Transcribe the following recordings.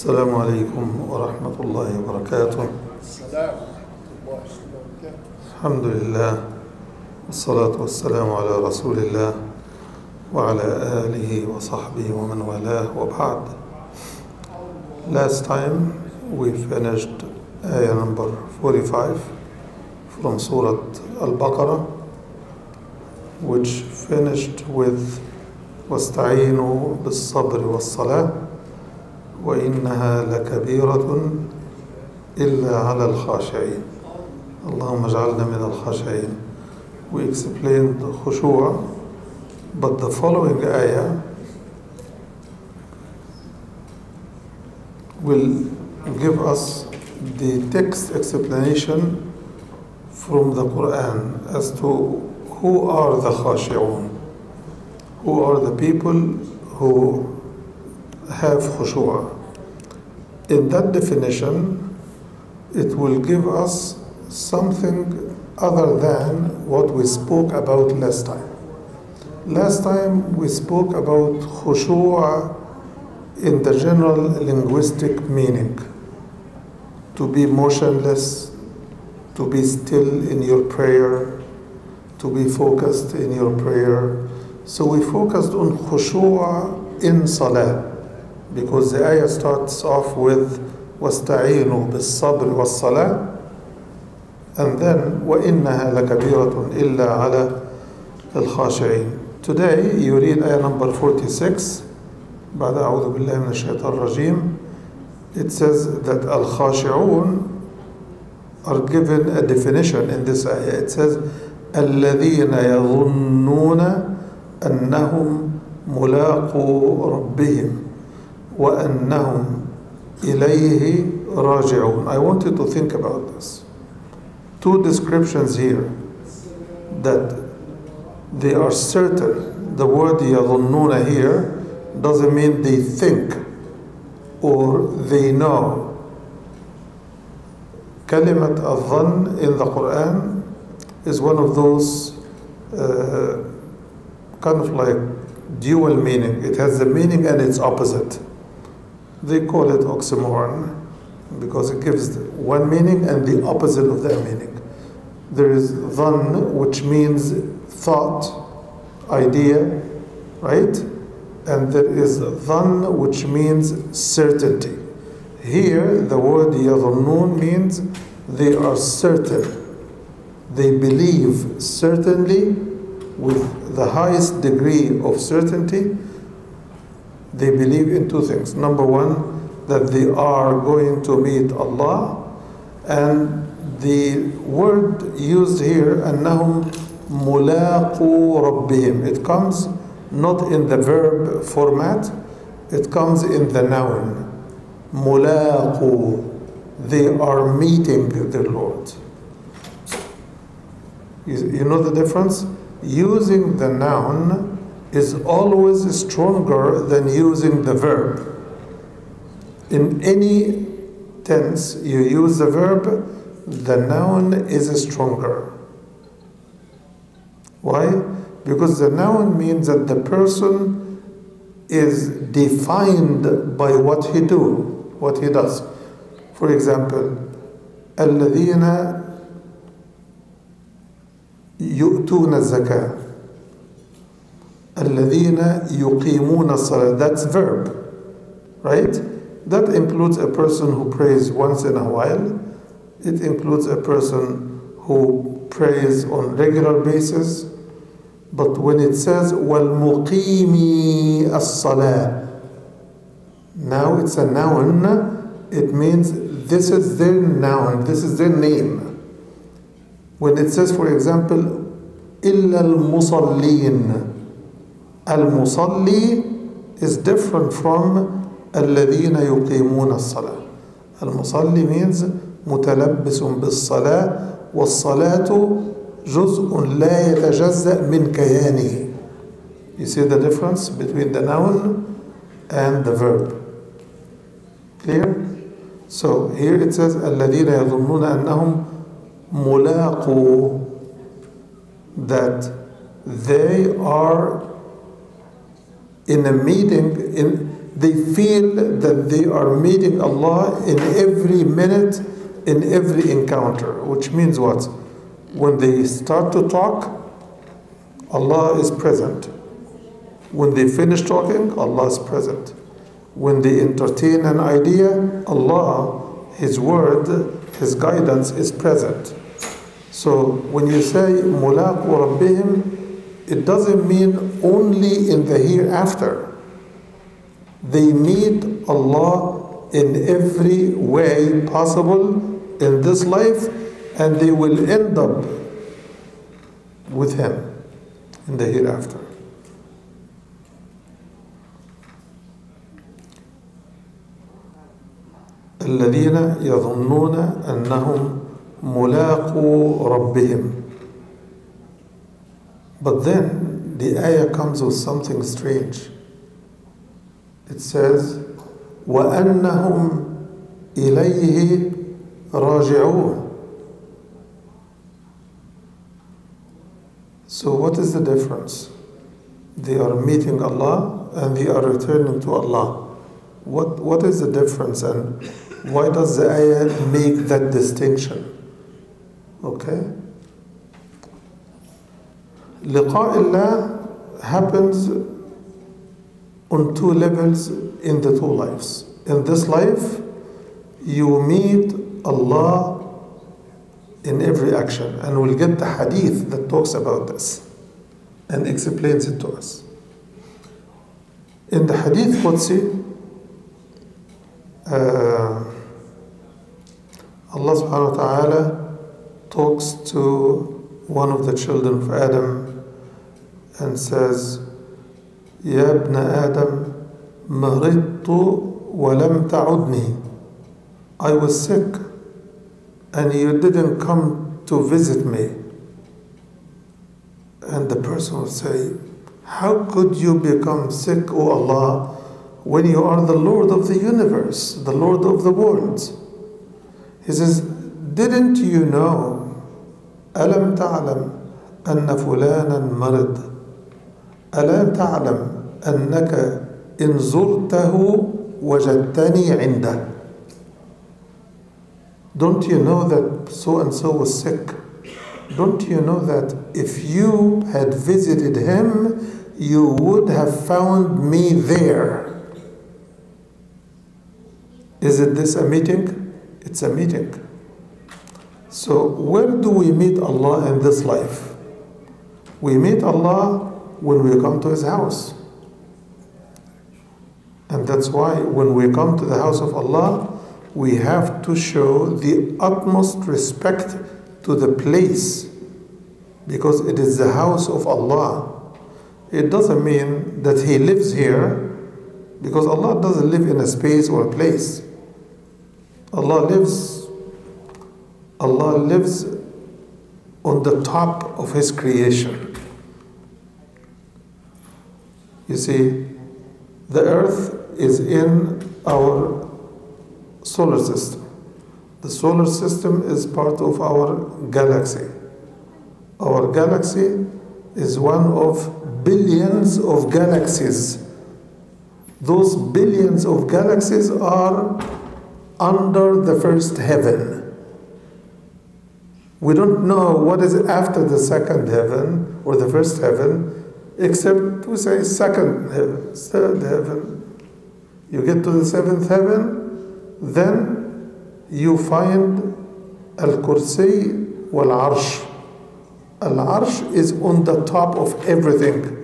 السلام عليكم ورحمة الله وبركاته. السلام ورحمة الله وبركاته. الحمد لله والصلاة والسلام على رسول الله وعلى آله وصحبه ومن والاه وبعد. Last time we finished ayah number 45 from Surah Al-Baqarah, which finished with واستعينوا بالصبر والصلاة وإنها لكبيرة إلا على الخاشعين. اللهم اجعلنا من الخاشعين. We explained khushu', but the following ayah will give us the text explanation from the Quran as to who are the khashi'un, who are the people who have khushu'. In that definition, it will give us something other than what we spoke about last time. Last time we spoke about khushu' in the general linguistic meaning, to be motionless, to be still in your prayer, to be focused in your prayer. So we focused on khushu' in salah, because the ayah starts off with وَاسْتَعِينُوا بِالصَّبْرِ وَالصَّلَاةِ, and then وَإِنَّهَا لَكَبِيرَةٌ إِلَّا عَلَى الْخَاشِعِينَ. Today you read ayah number 46, بعد أعوذ بالله من الشيطان الرجيم. It says that al-khashi'un are given a definition in this ayah. It says الَّذِينَ يَظُنُّونَ أَنَّهُمْ مُلَاقُو رَبِّهِمْ وَأَنَّهُمْ إِلَيْهِ رَاجِعُونَ. I want you to think about this. Two descriptions here, that they are certain. The word يَظُنُّونَ here doesn't mean they think or they know. كلمة الظن in the Quran is one of those kind of like dual meaning. It has the meaning and its opposite. They call it oxymoron because it gives one meaning and the opposite of that meaning. There is dhann, which means thought, idea, right? And there is dhann, which means certainty. Here, the word yadhunnun means they are certain. They believe certainly, with the highest degree of certainty. They believe in two things. Number one, that they are going to meet Allah, and the word used here, أنهم ملاقو ربهم, it comes not in the verb format, it comes in the noun. ملاقو, they are meeting their Lord. You know the difference? Using the noun is always stronger than using the verb. In any tense you use the verb, the noun is stronger. Why? Because the noun means that the person is defined by what he does. For example, الذين يؤتون الزكاة, الذين يقيمون الصلاة, that's verb, right? That includes a person who prays once in a while. It includes a person who prays on regular basis. But when it says وَالْمُقِيمِي الصَّلَاةِ, now it's a noun. It means this is their noun, this is their name. When it says, for example, إِلَّا الْمُصَلِّينَ, al-musalli is different from الَّذِينَ يُقِيمُونَ الصَّلَاةِ. Al-musalli means متلبس بالصلاة, والصلاة جزء لا يتجزأ من كيانه. You see the difference between the noun and the verb? Clear? So here it says الَّذِينَ يَظُنُّونَ أَنَّهُمْ مُلَاقُو, that they are in a meeting. They feel that they are meeting Allah in every minute, in every encounter. Which means what? When they start to talk, Allah is present. When they finish talking, Allah is present. When they entertain an idea, Allah, His word, His guidance is present. So when you say mulaqu rabbihim, it doesn't mean only in the hereafter. They meet Allah in every way possible in this life, and they will end up with Him in the hereafter. الذين يظنون أنهم ملاقو ربهم. But then the ayah comes with something strange. It says وأنهم إليه راجعون. So what is the difference? They are meeting Allah and they are returning to Allah. What is the difference, and why does the ayah make that distinction? Okay? Liqa Allah happens on two levels in the two lives. In this life, you meet Allah in every action, and we'll get the hadith that talks about this and explains it to us. In the hadith Qudsi, Allah subhanahu wa ta'ala talks to one of the children of Adam and says, Ya ibn Adam, maridtu wa lam ta'udni. I was sick and you didn't come to visit me. And the person would say, how could you become sick, O Allah, when you are the Lord of the universe, the Lord of the worlds? He says, didn't you know, ألم تعلم أن فلانا مرض ألم تعلم أنك إن زرته وجدتني عنده. Don't you know that so and so was sick? Don't you know that if you had visited him, you would have found me there? Is it this a meeting? It's a meeting. So where do we meet Allah in this life? We meet Allah when we come to His house. And that's why when we come to the house of Allah, we have to show the utmost respect to the place, because it is the house of Allah. It doesn't mean that He lives here, because Allah doesn't live in a space or a place. Allah lives on the top of His creation. You see, the earth is in our solar system. The solar system is part of our galaxy. Our galaxy is one of billions of galaxies. Those billions of galaxies are under the first heaven. We don't know what is after the second heaven or the first heaven, except we say second heaven, third heaven. You get to the seventh heaven, then you find Al-Kursi wal-Arsh. Al-Arsh is on the top of everything.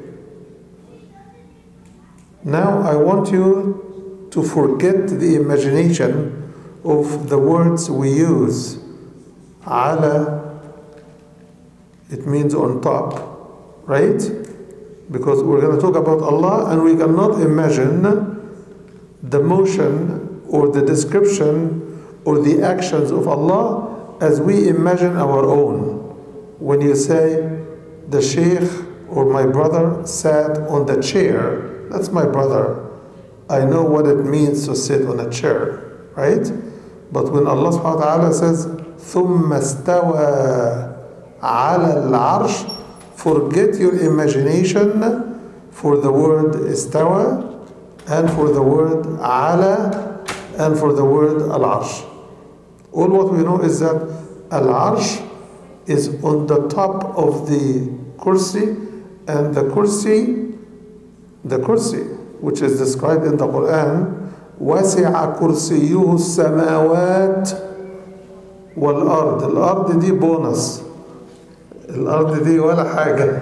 Now I want you to forget the imagination of the words we use. Ala, it means on top, right? Because we're going to talk about Allah and we cannot imagine the motion or the description or the actions of Allah as we imagine our own. When you say the sheikh or my brother sat on the chair, that's my brother. I know what it means to sit on a chair, right? But when Allah subhanahu wa ta'ala says ثُمَّ اسْتَوَى عَلَى الْعَرْشِ, forget your imagination for the word istawa and for the word ala, and for the word al-arsh. All what we know is that al-arsh is on the top of the kursi, and the kursi, which is described in the Quran, وَسِعَ كُرْسِيُّهُ السَّمَاوَاتِ وَالْأَرْضِ. الأرض دي بونس. الأرض دي ولا حاجة.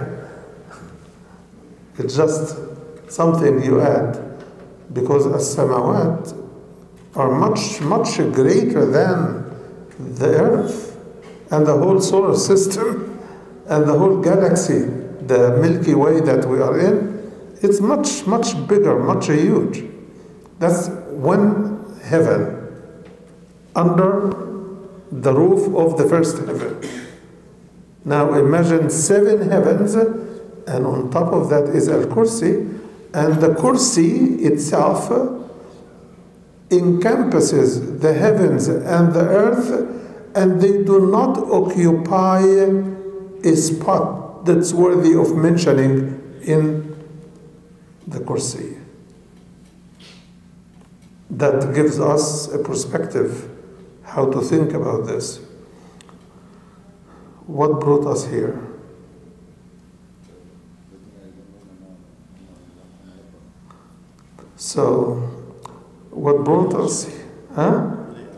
It's just something you add, because السماوات are much, much greater than the earth and the whole solar system and the whole galaxy, the Milky Way that we are in. It's much, much bigger, much huge. That's one heaven under the roof of the first heaven. Now imagine 7 heavens, and on top of that is Al-Kursi, and the Kursi itself encompasses the heavens and the earth, and they do not occupy a spot that's worthy of mentioning in the Kursi. That gives us a perspective how to think about this. What brought us here? So, what brought us? Huh?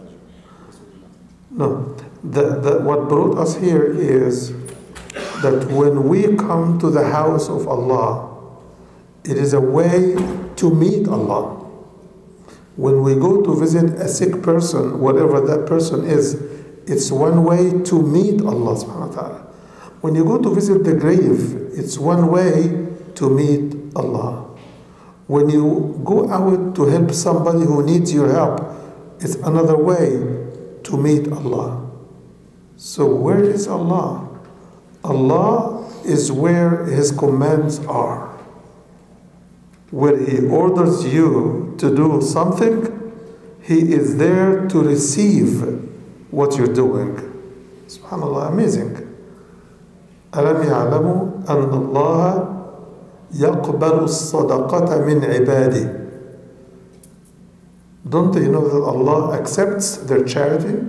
No. What brought us here is that when we come to the house of Allah, it is a way to meet Allah. When we go to visit a sick person, whatever that person is, it's one way to meet Allah subhanahu wa ta'ala. When you go to visit the grave, it's one way to meet Allah. When you go out to help somebody who needs your help, it's another way to meet Allah. So where is Allah? Allah is where His commands are. Where He orders you to do something, He is there to receive what you're doing. Subhanallah, amazing. أَلَمْ يَعْلَمُوا أَنَّ اللَّهَ يَقْبَلُ الصَّدَقَةَ مِنْ عِبَادِهِ. Don't they know that Allah accepts their charity?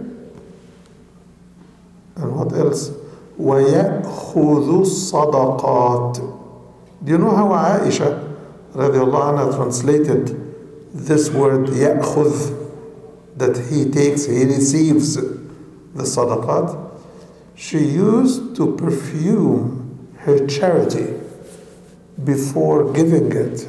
And what else? وَيَأْخُذُ الصَّدَقَاتِ. Do you know how Aisha radiallahu anha translated this word يأخذ, that he takes, he receives the sadaqat? She used to perfume her charity before giving it.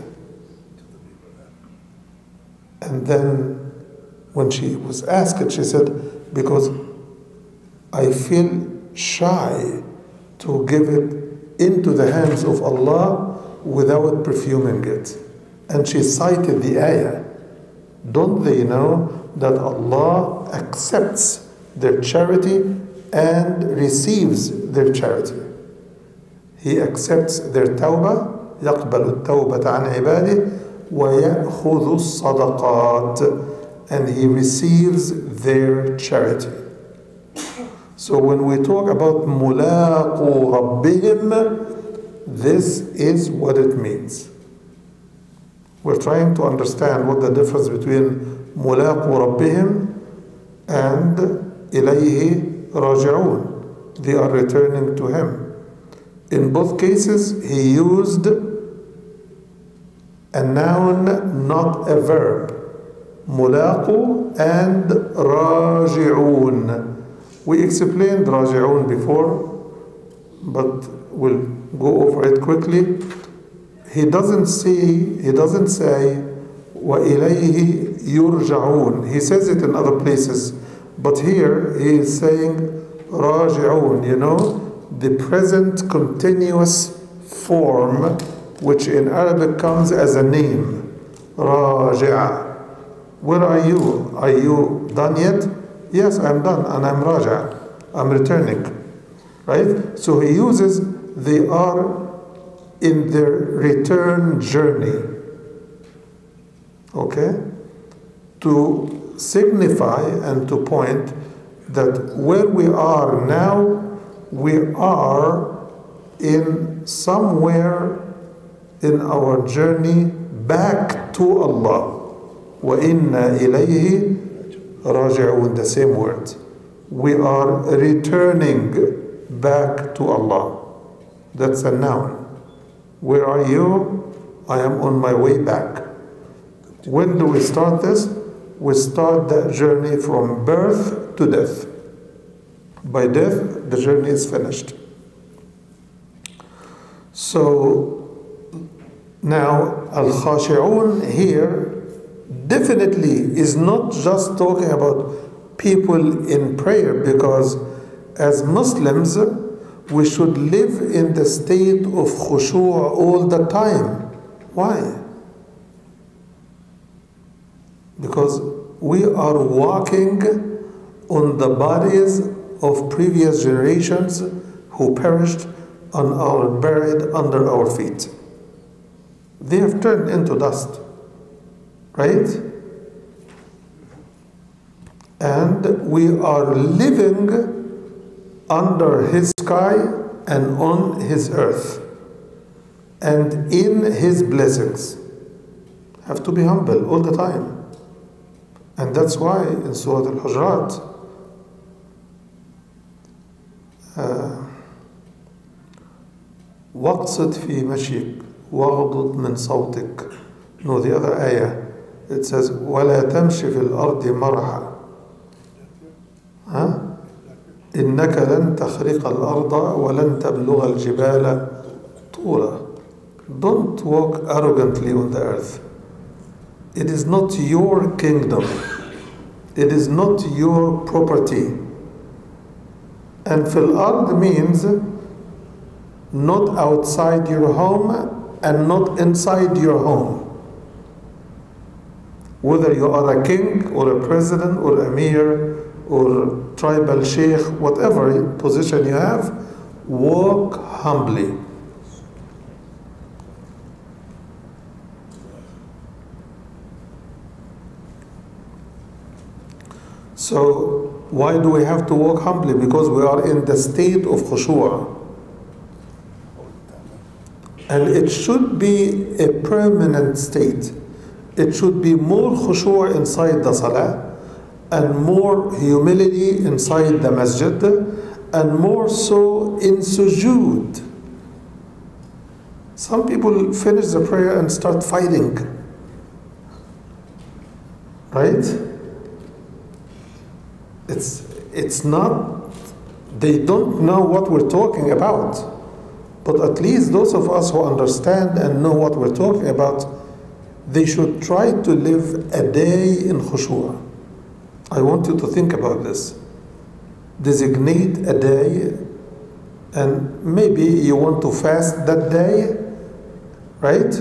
And then when she was asked, she said, because I feel shy to give it into the hands of Allah without perfuming it. And she cited the ayah. Don't they know that Allah accepts their charity and receives their charity? He accepts their tawbah, يقبل التوبة عن عباده ويأخذ الصدقات, and He receives their charity. So when we talk about ملاقو ربهم, this is what it means. We're trying to understand what the difference between ملاقو ربهم and إليه راجعون. They are returning to Him. In both cases, He used a noun, not a verb. ملاقو and راجعون. We explained راجعون before, but we'll go over it quickly. He doesn't say وَإِلَيْهِ يُرْجَعُونَ. He says it in other places, but here he is saying راجعون, the present continuous form, which in Arabic comes as a name. راجع. Where are you? Are you done yet? Yes, I'm done, and I'm raja. I'm returning. Right? So he uses, they are in their return journey. Okay? To signify and to point that where we are now, we are in somewhere in our journey back to Allah. وَإِنَّا إِلَيْهِ رَاجِعُونَ, the same word. We are returning back to Allah. That's a noun. Where are you? I am on my way back. When do we start this? We start that journey from birth to death. By death, the journey is finished. So now Al-Khashi'un here definitely is not just talking about people in prayer, because as Muslims we should live in the state of khushu' all the time. Why? Because we are walking on the bodies of previous generations who perished and are buried under our feet. They have turned into dust, right? And we are living under His sky and on His earth and in His blessings. Have to be humble all the time. And that's why in Surah Al-Hujurat, وَاقْصِدْ فِي مَشْيِكَ وَاغْضُضْ مِنْ صَوْتِكَ. No, the other ayah, it says, وَلَا تَمْشِ فِي الْأَرْضِ مَرْحًا. إِنَّكَ لَن تَخْرِقَ الْأَرْضَ وَلَن تَبْلُغَ الْجِبَالَ طُولًا. Don't walk arrogantly on the earth. It is not your kingdom. It is not your property. And fil ard means not outside your home and not inside your home. Whether you are a king or a president or a emir or tribal sheikh, whatever position you have, walk humbly. So why do we have to walk humbly? Because we are in the state of khushu'. And it should be a permanent state. It should be more khushu' inside the salah, and more humility inside the masjid, and more so in sujood. Some people finish the prayer and start fighting. Right? It's not, they don't know what we're talking about. But at least those of us who understand and know what we're talking about, they should try to live a day in khushu'. I want you to think about this. Designate a day, and maybe you want to fast that day, right?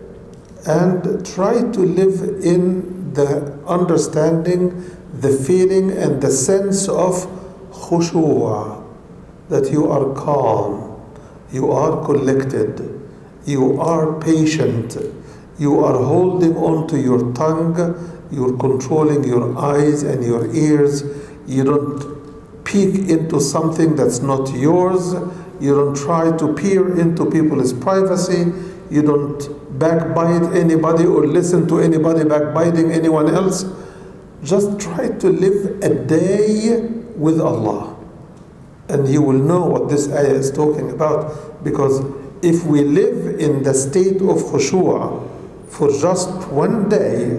And try to live in the understanding, the feeling, and the sense of khushu', that you are calm, you are collected, you are patient, you are holding on to your tongue, you're controlling your eyes and your ears, you don't peek into something that's not yours, you don't try to peer into people's privacy, you don't backbite anybody or listen to anybody backbiting anyone else. Just try to live a day with Allah, and you will know what this ayah is talking about. Because if we live in the state of khushu' for just one day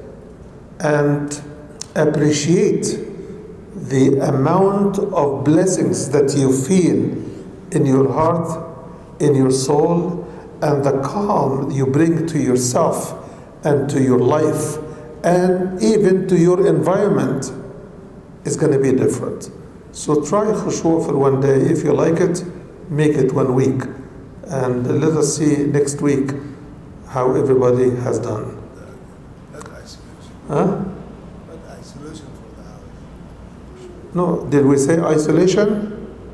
and appreciate the amount of blessings that you feel in your heart, in your soul, and the calm you bring to yourself and to your life and even to your environment, is going to be different. So try khushu' for one day. If you like it, make it 1 week. And let us see next week how everybody has done. Not isolation. Huh? Not isolation for the house. No, did we say isolation?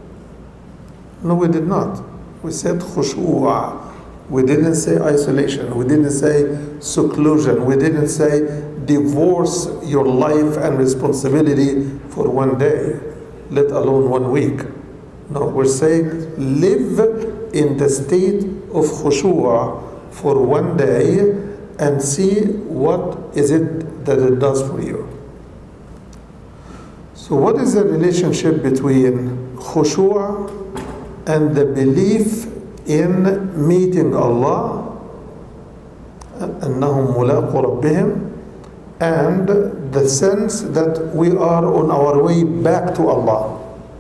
No, we did not. We said khushu'. We didn't say isolation. We didn't say seclusion. We didn't say divorce your life and responsibility for one day, let alone 1 week. No, we're saying live in the state of khushu' for one day and see what is it that it does for you. So what is the relationship between khushu' and the belief in meeting Allah, أنهم ملاقو ربهم, and the sense that we are on our way back to Allah?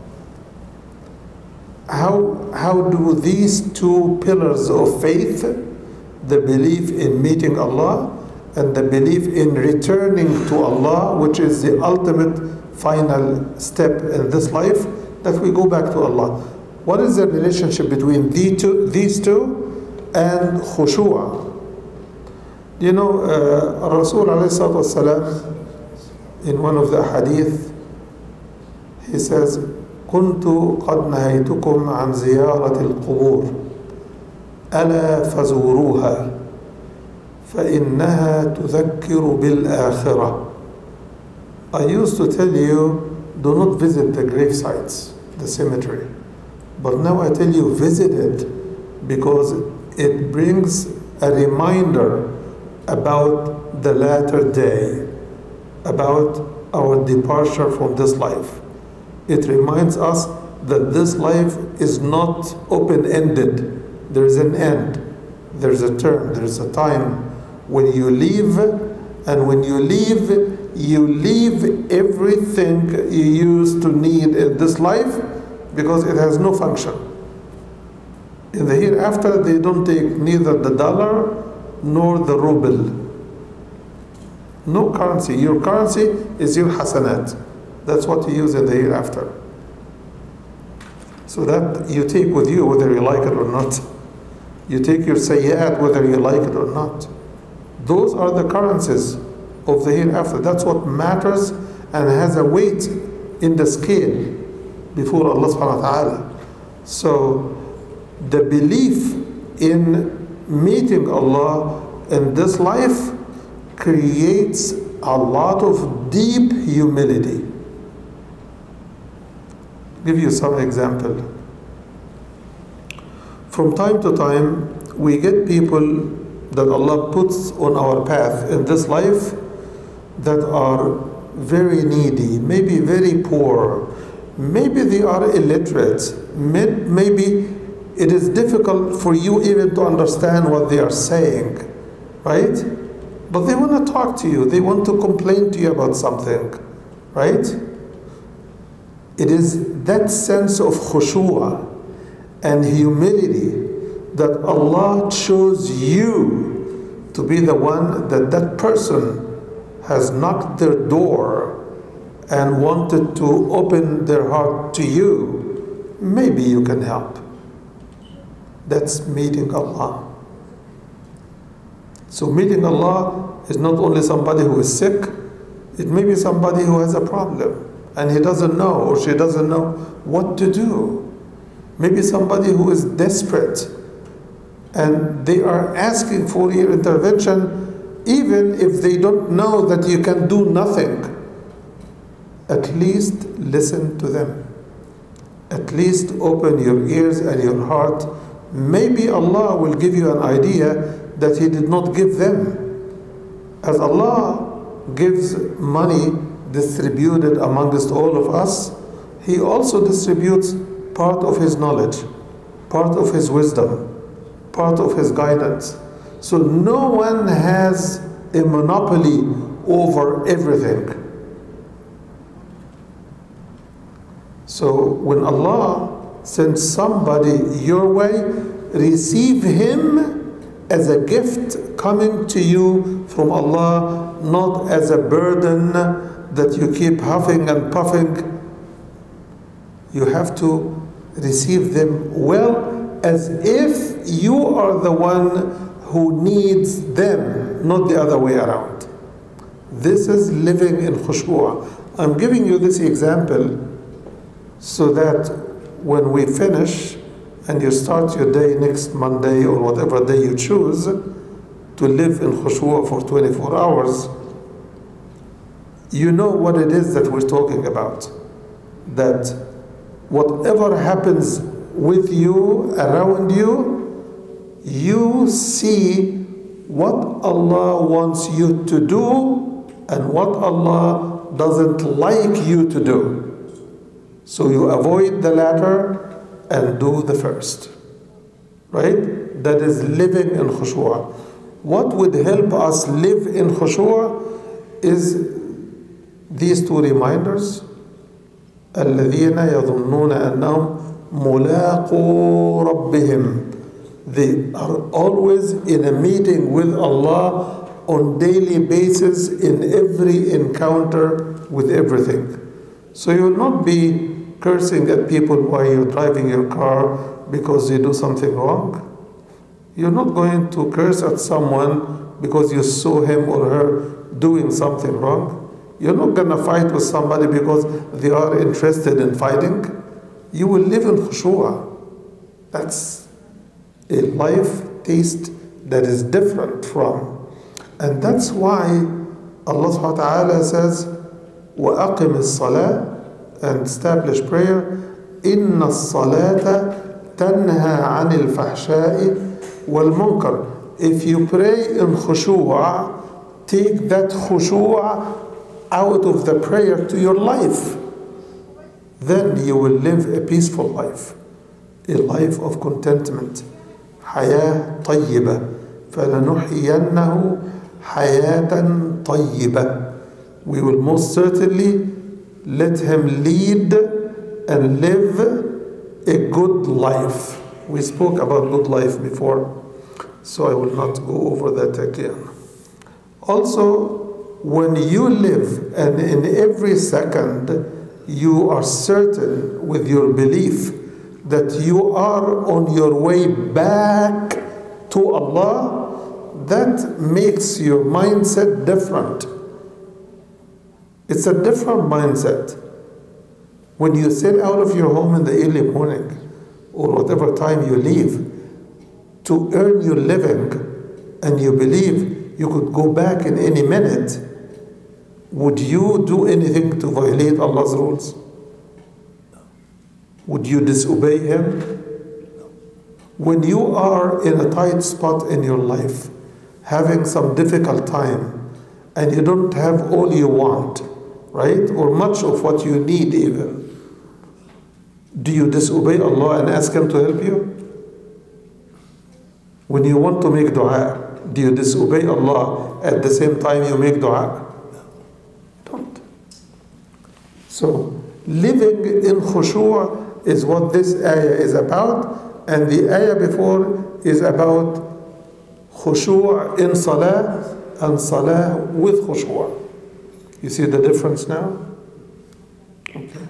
How do these two pillars of faith, the belief in meeting Allah and the belief in returning to Allah, which is the ultimate final step in this life, that we go back to Allah, what is the relationship between these two and khushu'? You know, Rasul alayhi salatu wasalam, in one of the hadith, he says, كنت قد نهيتكم عن زيارة القبور ألا فزوروها فإنها تذكر بالآخرة. I used to tell you, do not visit the grave sites, the cemetery. But now I tell you, visit it, because it brings a reminder about the latter day, about our departure from this life. It reminds us that this life is not open-ended. There is an end. There's a term. There's a time when you leave, and when you leave everything you used to need in this life, because it has no function. In the hereafter, they don't take neither the dollar nor the ruble. No currency. Your currency is your hasanat. That's what you use in the hereafter. So that you take with you whether you like it or not. You take your sayyat whether you like it or not. Those are the currencies of the hereafter. That's what matters and has a weight in the scale before Allah subhanahu wa ta'ala. So the belief in meeting Allah in this life creates a lot of deep humility. Give you some example. From time to time, we get people that Allah puts on our path in this life that are very needy, maybe very poor, maybe they are illiterate, maybe it is difficult for you even to understand what they are saying, right? But they want to talk to you, they want to complain to you about something, right? It is that sense of khushu' and humility that Allah chose you to be the one that person has knocked their door and wanted to open their heart to you. Maybe you can help. That's meeting Allah. So meeting Allah is not only somebody who is sick, it may be somebody who has a problem and he doesn't know or she doesn't know what to do. Maybe somebody who is desperate and they are asking for your intervention, even if they don't know that you can do nothing. At least listen to them. At least open your ears and your heart. Maybe Allah will give you an idea that He did not give them. As Allah gives money distributed amongst all of us, He also distributes part of His knowledge, part of His wisdom, part of His guidance. So no one has a monopoly over everything. So when Allah sends somebody your way, receive him as a gift coming to you from Allah, not as a burden that you keep huffing and puffing. You have to receive them well, as if you are the one who needs them, not the other way around. This is living in khushu'. I'm giving you this example so that when we finish and you start your day next Monday or whatever day you choose to live in khushu' for 24 hours, you know what it is that we're talking about. That whatever happens with you, around you, you see what Allah wants you to do and what Allah doesn't like you to do. So you avoid the latter and do the first. Right? That is living in khushu'. What would help us live in khushu' is these two reminders. الذين يظنون أنهم ملاقو ربهم. They are always in a meeting with Allah on daily basis in every encounter with everything. So you will not be cursing at people while you're driving your car because they do something wrong. You're not going to curse at someone because you saw him or her doing something wrong. You're not going to fight with somebody because they are interested in fighting. You will live in khushu'. That's a life taste that is different from. And that's why Allah subhanahu wa ta'ala says, وَأَقِمِ الصَّلَاةِ, and establish prayer. إِنَّ الصَّلَاةَ تَنْهَى عَنِ الْفَحْشَاءِ وَالْمُنْكَرِ. If you pray in khushu', take that khushu' out of the prayer to your life. Then you will live a peaceful life, a life of contentment. حياة طيبة فلنحيينه حياة طيبة. We will most certainly let him lead and live a good life. We spoke about good life before, so I will not go over that again. Also, when you live and in every second you are certain with your belief that you are on your way back to Allah, that makes your mindset different. It's a different mindset. When you sit out of your home in the early morning or whatever time you leave to earn your living and you believe you could go back in any minute, would you do anything to violate Allah's rules? Would you disobey Him? When you are in a tight spot in your life, having some difficult time, and you don't have all you want, right? Or much of what you need even, do you disobey Allah and ask Him to help you? When you want to make dua, do you disobey Allah at the same time you make dua? Don't. So, living in khushu' is what this ayah is about, and the ayah before is about khushu' in salah and salah with khushu'. You see the difference now? Okay.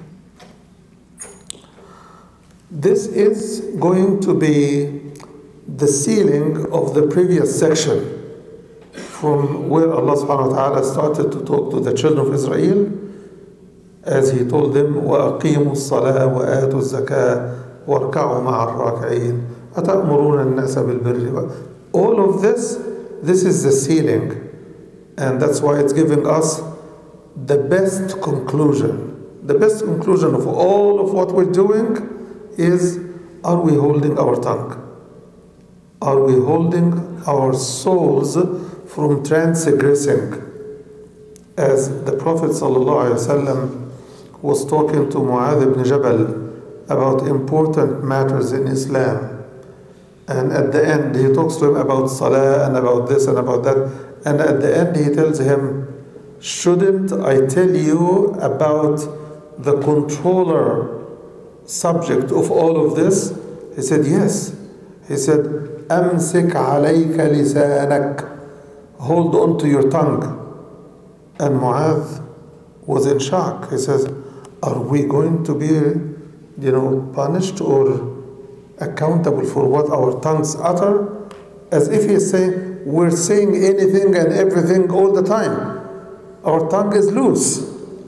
This is going to be the ceiling of the previous section, from where Allah subhanahu wa ta'ala started to talk to the children of Israel, as He told them, وَأَقِيمُوا الصَّلَاةَ وَآتُوا الزَّكَاةَ وَارْكَعُوا مَعَ الرَّاكِعِينَ أَتَأْمُرُونَ النَّاسَ بِالْبِرِّ. All of this is the ceiling, and that's why it's giving us the best conclusion. The best conclusion of all of what we're doing is, are we holding our tongue? Are we holding our souls from transgressing? As the Prophet ﷺ was talking to Mu'adh ibn Jabal about important matters in Islam, and at the end he talks to him about salah and about this and about that, and at the end he tells him, shouldn't I tell you about the controller subject of all of this? He said, yes. He said, أمسك عليك لسانك, hold on to your tongue. And Mu'adh was in shock. He says, are we going to be, punished or accountable for what our tongues utter? As if he's saying, we're saying anything and everything all the time. Our tongue is loose.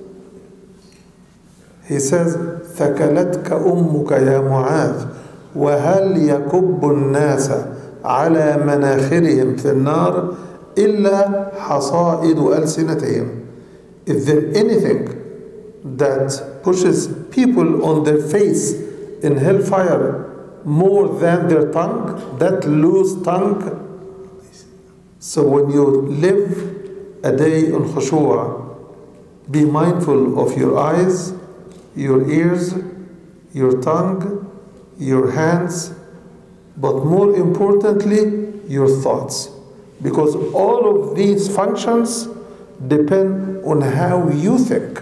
He says, ثَكَلَتْكَ أُمُّكَ يَا مُعَاذ وَهَلْ يَكُبُّ النَّاسَ عَلَى مَنَاخِرِهِمْ فِي النَّارِ إِلَّا حَصَائِدُ أَلْسِنَتِهِمْ. Is there anything that pushes people on their face in hellfire more than their tongue, that loose tongue? So when you live a day in khushu', be mindful of your eyes, your ears, your tongue, your hands, but more importantly, your thoughts. Because all of these functions depend on how you think.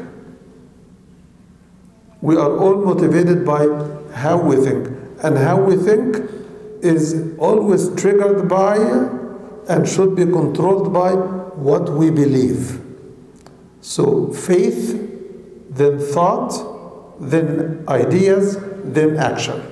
We are all motivated by how we think. And how we think is always triggered by and should be controlled by what we believe. So faith, then thought, then ideas, then action.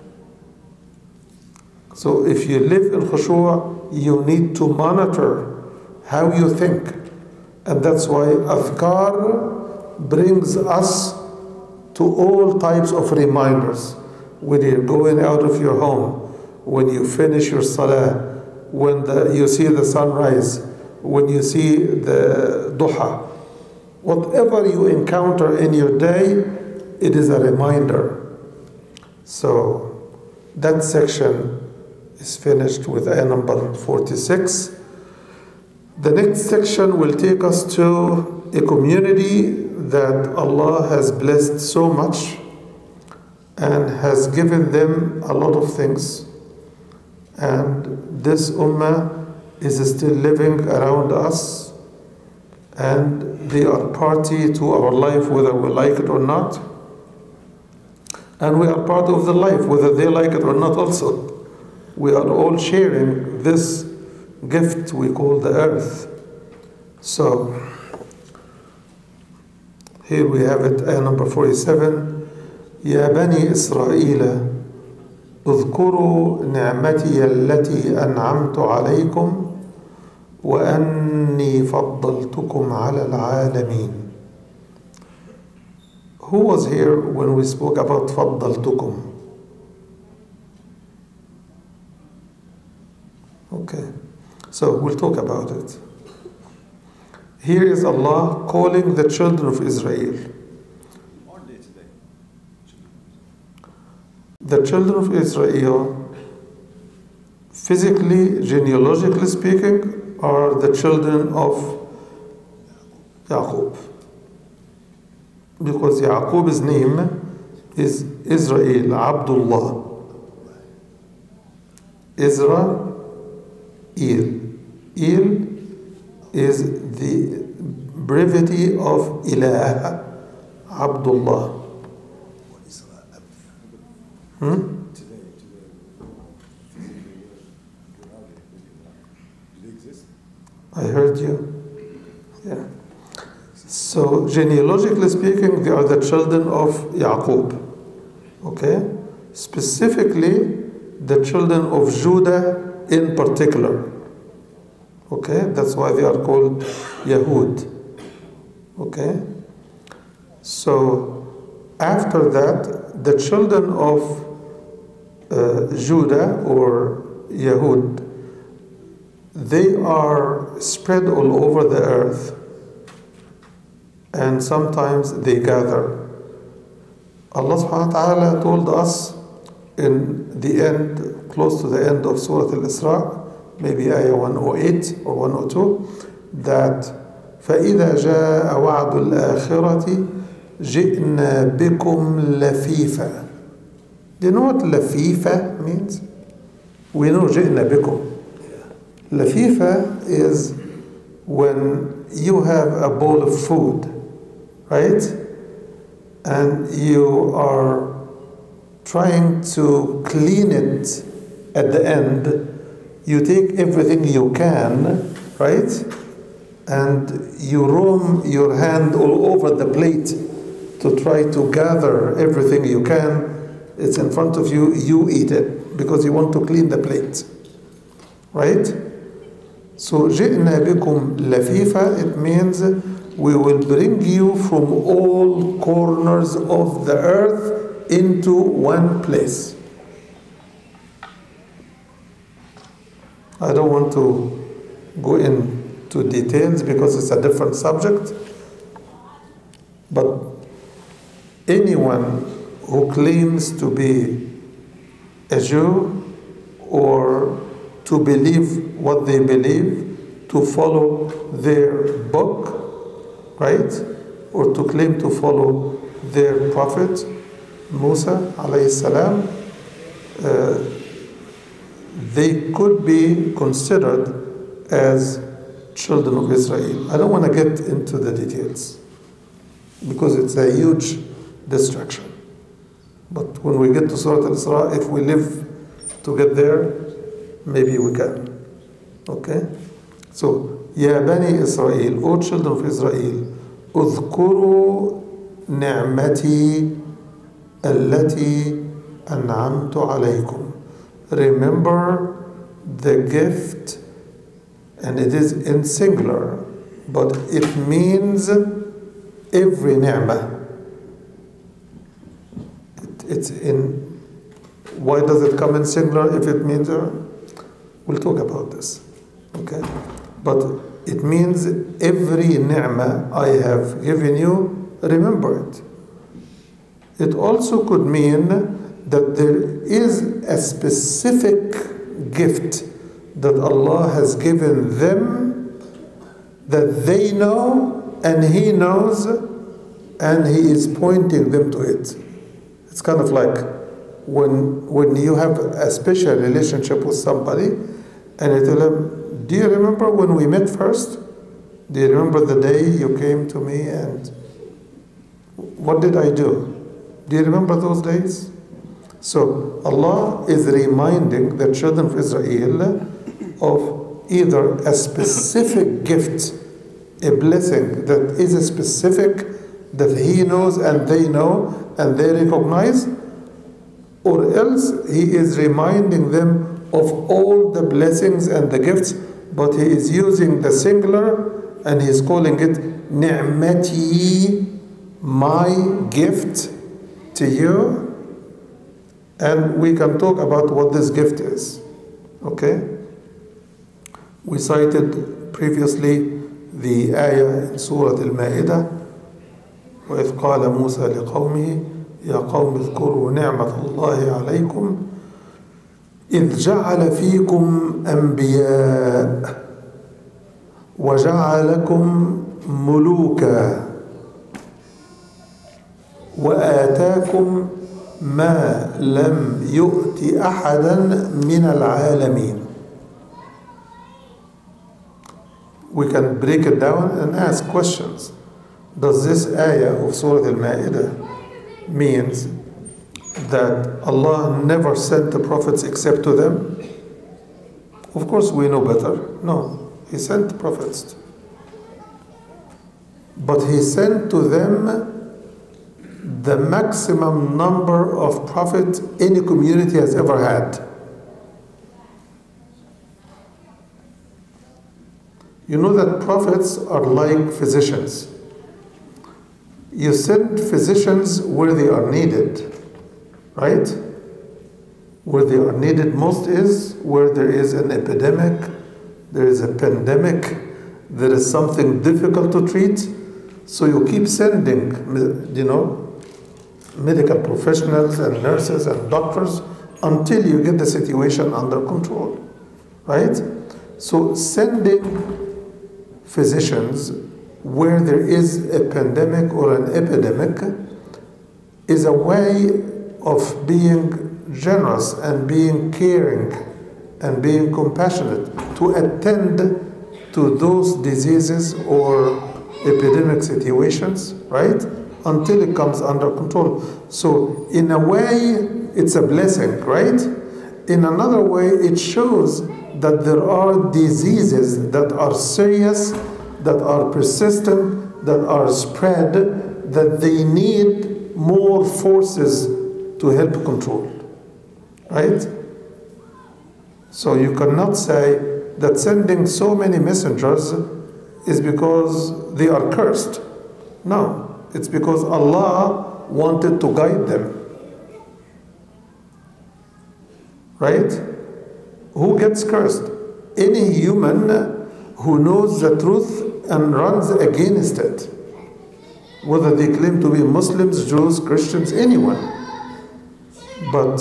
So if you live in khushu', you need to monitor how you think. And that's why adhkar brings us to all types of reminders. When you're going out of your home, when you finish your salah, when you see the sunrise, when you see the duha, whatever you encounter in your day, it is a reminder. So that section is finished with ayah number 46. The next section will take us to a community that Allah has blessed so much and has given them a lot of things. And this ummah is still living around us, and they are party to our life whether we like it or not. And we are part of the life whether they like it or not also. We are all sharing this gift we call the earth. So here we have it, ayah number 47. يا بني إسرائيل اذكروا نعمتي التي أنعمت عليكم وأني فضلتكم على العالمين. Who was here when we spoke about فضلتكم? Okay, so we'll talk about it. Here is Allah calling the children of Israel. The children of Israel, physically, genealogically speaking, are the children of Yaqub. Because Yaqub's name is Israel, Abdullah. Israel. Il is the brevity of Ilah, Abdullah. I heard you. Yeah. So genealogically speaking, they are the children of Yaqub. Okay? Specifically, the children of Judah in particular. Okay? That's why they are called Yahud. Okay? So after that, the children of Judah or Yahud, they are spread all over the earth, and sometimes they gather. Allah subhanahu wa ta'ala told us in the end, close to the end of Surah Al-Isra, maybe ayah 108 or 102, that فَإِذَا جَاءَ وَعْدُ الْآخِرَةِ جِئْنَا بِكُمْ لَفِيفًا. Do you know what lafifa means? We know جِئْنَا بِكُمْ. Lafifa is when you have a bowl of food, right? And you are trying to clean it at the end. You take everything you can, right? And you roam your hand all over the plate to try to gather everything you can. It's in front of you, you eat it because you want to clean the plate, right? So جئنا بكم لفيفا, it means we will bring you from all corners of the earth into one place. I don't want to go into details because it's a different subject, but anyone who claims to be a Jew or to believe what they believe to follow their book, right? Or to claim to follow their prophet, Musa alayhi salam, they could be considered as children of Israel. I don't want to get into the details because it's a huge distraction. But when we get to Surah Al-Isra, if we live to get there, maybe we can. Okay? So, Ya Bani Israel, O children of Israel, اذكروا نعمتي التي أنعمت عليكم. Remember the gift, and it is in singular, but it means every ni'mah. It's in, why does it come in singular if it means, we'll talk about this, okay? But it means every ni'mah I have given you, remember it. It also could mean that there is a specific gift that Allah has given them that they know and He knows and He is pointing them to it. It's kind of like when you have a special relationship with somebody and you tell them, do you remember when we met first? Do you remember the day you came to me and what did I do? Do you remember those days? So Allah is reminding the children of Israel of either a specific gift, a blessing that is specific, that He knows and they know and they recognize, or else He is reminding them of all the blessings and the gifts, but He is using the singular and He is calling it ni'mati, my gift to you. And we can talk about what this gift is. Okay? We cited previously the ayah in Surah Al-Ma'idah, وَإِذْ قَالَ مُوسَى لِقَوْمِهِ يَا قَوْمِ اذْكُرُوا نِعْمَةَ اللَّهِ عَلَيْكُمْ إِذْ جَعَلَ فِيكُمْ أَنْبِيَاءَ وَجَعَلَكُمْ مُلُوكًا وَآتَاكُمْ ما لم يؤت أحدا من العالمين. We can break it down and ask questions. Does this ayah of Surah Al-Ma'idah means that Allah never sent the prophets except to them? Of course we know better. No, He sent prophets. But He sent to them the maximum number of prophets any community has ever had. You know that prophets are like physicians. You send physicians where they are needed, right? Where they are needed most is where there is an epidemic, there is a pandemic, there is something difficult to treat. So you keep sending, medical professionals and nurses and doctors until you get the situation under control, right? So sending physicians where there is a pandemic or an epidemic is a way of being generous and being caring and being compassionate to attend to those diseases or epidemic situations, right? Until it comes under control. So in a way, it's a blessing, right? In another way, it shows that there are diseases that are serious, that are persistent, that are spread, that they need more forces to help control, right? So you cannot say that sending so many messengers is because they are cursed. No. It's because Allah wanted to guide them. Right? Who gets cursed? Any human who knows the truth and runs against it. Whether they claim to be Muslims, Jews, Christians, anyone. But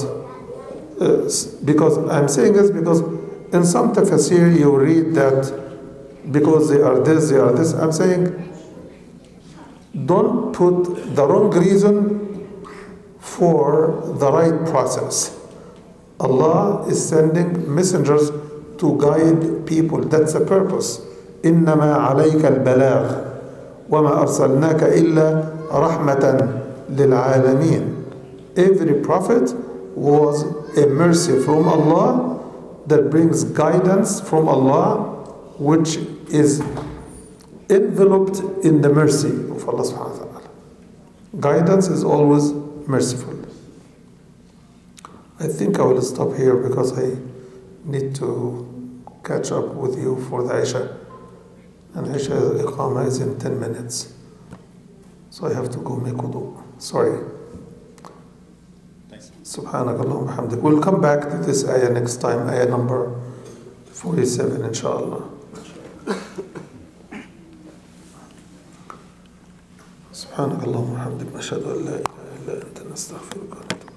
because I'm saying this because in some tafsir you read that because they are this, they are this. I'm saying don't put the wrong reason for the right process. Allah is sending messengers to guide people. That's the purpose. إنما عليك البلاغ وما أرسلناك إلا رحمة للعالمين. Every prophet was a mercy from Allah that brings guidance from Allah, which is enveloped in the mercy of Allah subhanahu wa ta'ala. Guidance is always merciful. I think I will stop here because I need to catch up with you for the Isha. And Isha Iqama is in 10 minutes. So I have to go make wudu. Sorry. Thanks. Subhanakallahumma hamdik. We'll come back to this ayah next time, ayah number 47, inshallah. سبحانك اللهم وبحمدك نشهد أن لا إله إلا أنت نستغفرك ونتوب